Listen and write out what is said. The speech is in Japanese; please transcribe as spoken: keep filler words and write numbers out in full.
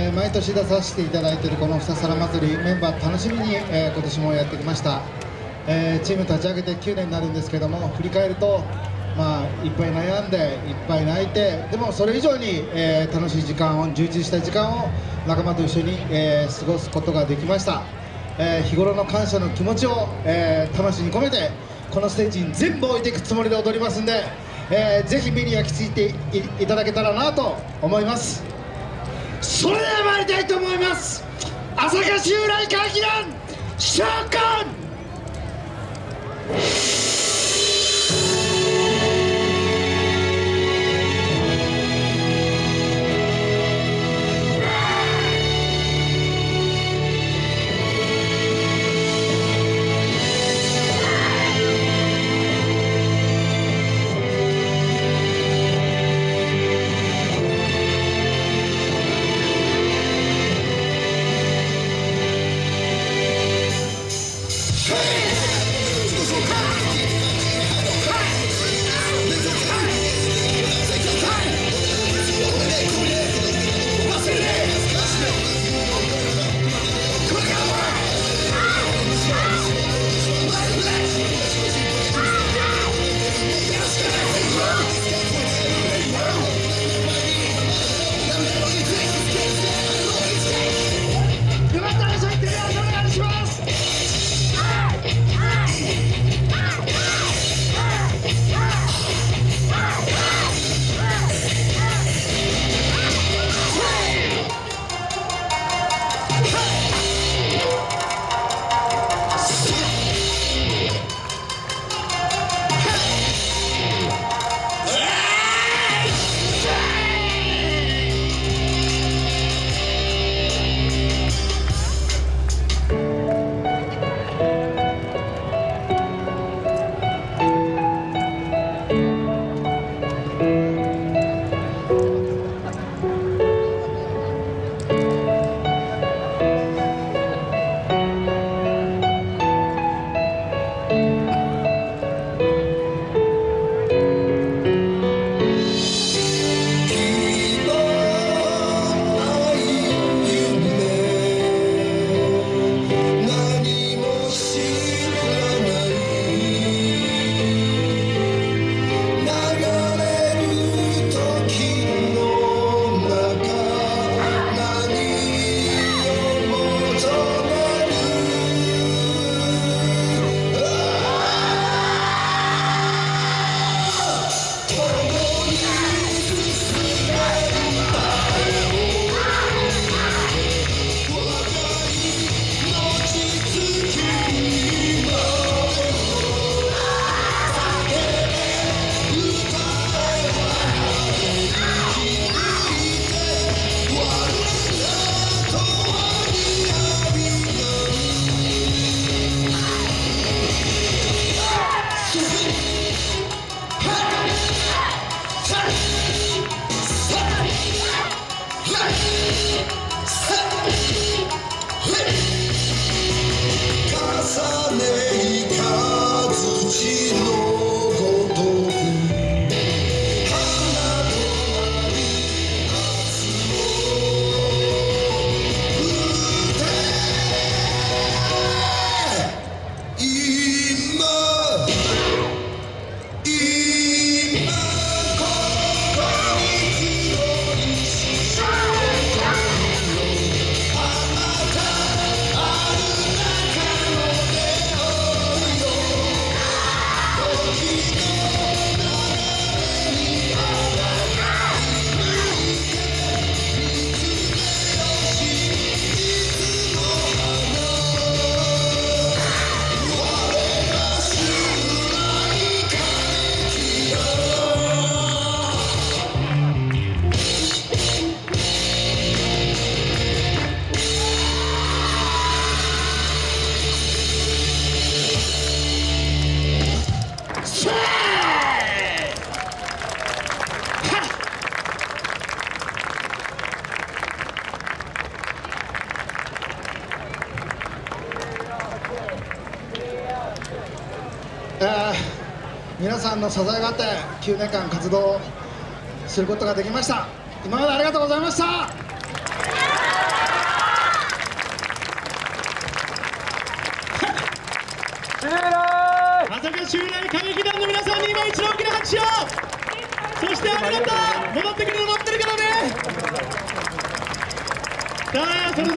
えー、毎年出させていただいているこのふたさら祭り、メンバー楽しみに、えー、今年もやってきました。えー、チーム立ち上げてきゅうねんになるんですけども、振り返ると、まあ、いっぱい悩んでいっぱい泣いて、でもそれ以上に、えー、楽しい時間を、充実した時間を仲間と一緒に、えー、過ごすことができました。えー、日頃の感謝の気持ちを、えー、魂に込めてこのステージに全部置いていくつもりで踊りますんで、えー、ぜひ目に焼き付いて い, いただけたらなと思います。それでは参りたいと思います。朝霞襲来会議団召喚。えー、皆さんの支えがあってきゅうねんかん活動することができました。今までありがとうございました。 そしてありがとう。戻ってくるの待ってるからね。さあそれ